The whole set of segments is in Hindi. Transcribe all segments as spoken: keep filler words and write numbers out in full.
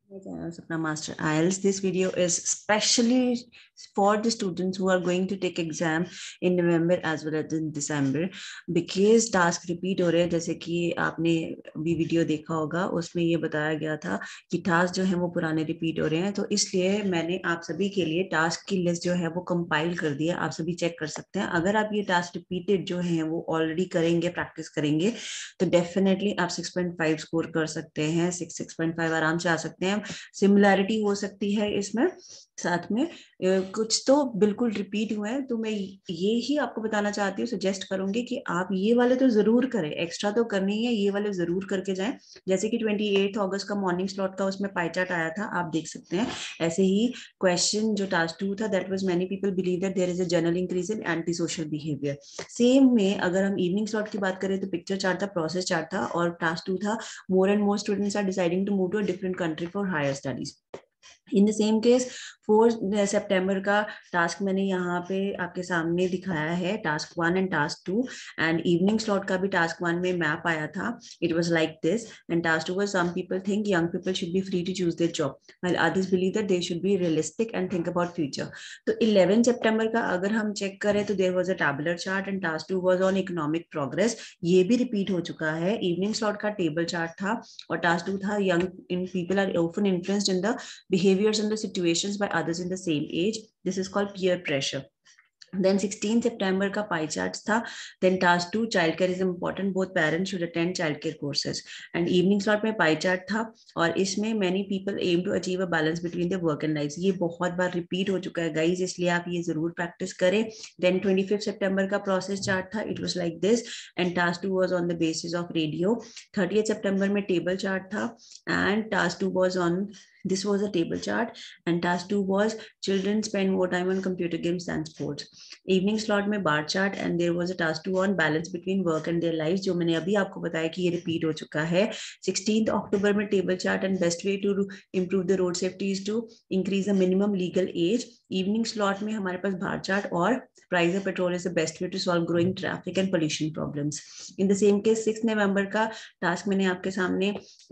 My channel Sapna Master I E L T S. This video is specially for the students who are going to take exam in November as well as in December because task repeat हो रहे हैं. जैसे कि आपने भी वीडियो देखा होगा उसमें ये बताया गया था कि टास्क जो है वो पुराने रिपीट हो रहे हैं, तो इसलिए मैंने आप सभी के लिए टास्क की लिस्ट जो है वो कंपाइल कर दी है. आप सभी चेक कर सकते हैं. अगर आप ये टास्क रिपीटेड जो है वो ऑलरेडी करेंगे, प्रैक्टिस करेंगे, तो डेफिनेटली आप सिक्स पॉइंट फाइव स्कोर कर सकते हैं. सिक्स सिक्स पॉइंट फाइव आराम से आ सकते हैं. सिमिलैरिटी हो सकती है इसमें साथ में, कुछ तो बिल्कुल रिपीट हुए हैं. तो मैं ये ही आपको बताना चाहती हूँ, सजेस्ट करूंगी कि आप ये वाले तो जरूर करें. एक्स्ट्रा तो करनी है, ये वाले जरूर करके जाएं. जैसे कि ट्वेंटी एट अगस्त का मॉर्निंग स्लॉट का उसमें पाई चार्ट आया था, आप देख सकते हैं. ऐसे ही क्वेश्चन जो टास्क टू था, that was many people believe that there is a general increase in anti social behaviour. Same में अगर हम इवनिंग स्लॉट की बात करें तो पिक्चर चार्ट था, प्रोसेस चार्ट था, और टास्क टू था more and more students are deciding to move to a different country for higher studies. In the same case four सितंबर का टास्क मैंने यहाँ पे आपके सामने दिखाया है, task one and task two. And evening slot का भी टास्क वन में मैप आया था. It was like this. And task two was some people think young people should be free to choose their job while others believe that they should be realistic and think about future. तो इलेवन सितंबर का अगर हम चेक करें तो there was a tabular chart and task two was on economic progress. ये भी रिपीट हो चुका है. इवनिंग स्लॉट का टेबल चार्ट था और टास्क टू था young in people are often influenced in the behaviors and the situations by others in the same age. This is called peer pressure. Then sixteenth September का pie charts था. Then task two, childcare is important. Both parents should attend childcare courses. And evening slot में pie chart था और इसमें many people aim to achieve a balance between their work and lives. ये बहुत बार repeat हो चुका है guys, इसलिए आप ये जरूर practice करें. Then twenty-fifth September का process chart था. It was like this. And task two was on the basis of radio. thirtieth September में table chart था. And task two was on, this was a table chart. And task two was children spend more time on computer games than sports. Evening slot में bar chart and there was a task two on balance between work and their life, जो मैंने अभी आपको बताया कि ये रिपीट हो चुका है. सिक्सटीन्थ अक्टूबर में table chart and best way to improve the road safety is to increase the minimum legal age. Evening slot में हमारे पास बार चार्ट और price of petrol is the best way to solve growing traffic and pollution problems. In the same case six नवंबर का टास्क मैंने आपके सामने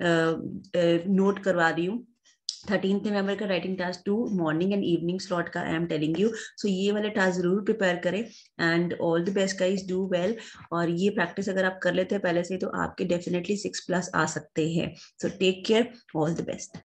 नोट करवा दी हूँ. थर्टीन्थ नवंबर का writing task two morning and evening slot का I am telling you. So ये वाले टास्क जरूर प्रिपेयर करें and all the best guys, do well. और ये प्रैक्टिस अगर आप कर लेते हैं पहले से तो आपके डेफिनेटली सिक्स प्लस आ सकते हैं. So take care, all the best.